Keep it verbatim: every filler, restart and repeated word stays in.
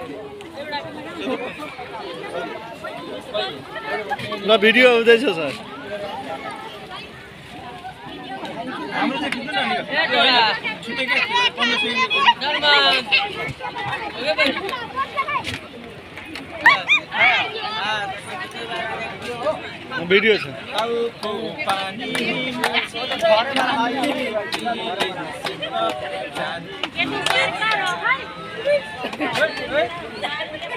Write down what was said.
ल भिडियो हुँदैछ सर हाम्रो चाहिँ किन नि छुटे के पन्ध्र सय भिडियो छ टाउको पानी घरमा